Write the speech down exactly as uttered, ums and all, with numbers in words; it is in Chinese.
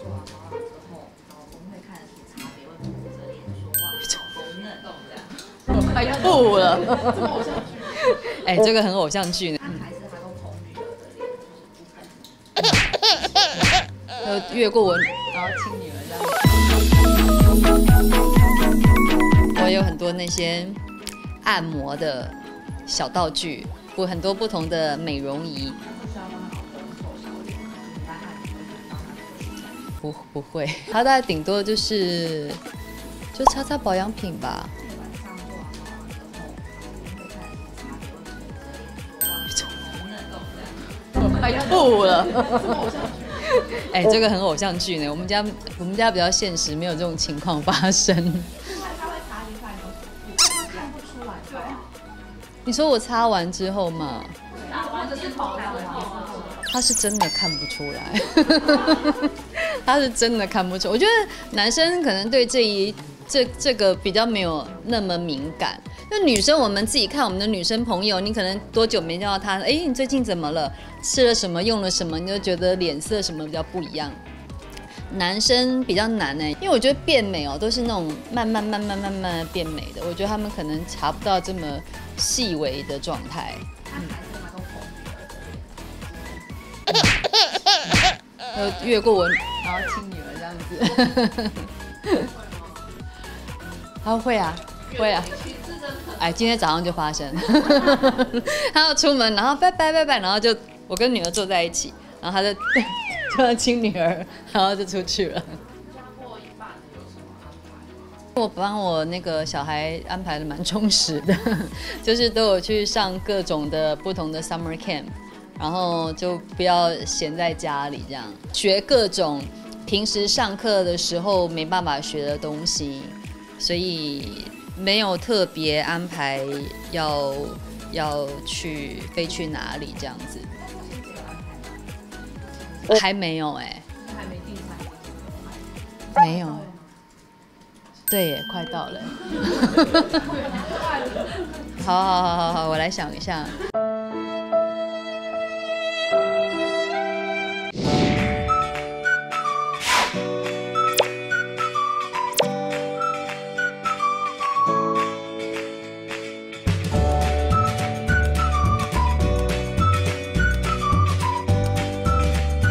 做完保养之后，老公会看得出差别，会红着脸说哇，好红嫩动这样。 我快吐了。这么偶像剧？哎，这个很偶像剧呢。 他还是他都捧女儿的脸，就是不肯。 就越过我，然后亲女儿这样。我有很多那些按摩的小道具，我很多不同的美容仪。不不会，他大概顶多就是就擦擦保养品吧。我快吐了。哎，这个很偶像剧呢。我们家我们家比较现实，没有这种情况发生。 他会擦一块都看不出来，对啊。 你说我擦完之后嘛？ 擦完就是保养完之后。 他是真的看不出来，他是真的看不出。我觉得男生可能对这一这这个比较没有那么敏感。就女生，我们自己看我们的女生朋友，你可能多久没见到她？哎，你最近怎么了？吃了什么？用了什么？你就觉得脸色什么比较不一样。男生比较难哎，因为我觉得变美哦，都是那种慢慢慢慢慢慢变美的。我觉得他们可能查不到这么细微的状态。嗯就越过我，然后亲女儿这样子。他会啊，会啊。哎，今天早上就发生，他要出门，然后拜拜拜拜，然后就我跟女儿坐在一起，然后他就就要亲女儿，然后就出去了。我帮我那个小孩安排的蛮充实的，就是都有去上各种的不同的 summer camp。然后就不要闲在家里，这样学各种平时上课的时候没办法学的东西，所以没有特别安排要要去飞去哪里这样子。还没有哎、欸， 还没订餐厅，没有哎、欸，对耶，快到了。好好好好好，我来想一下。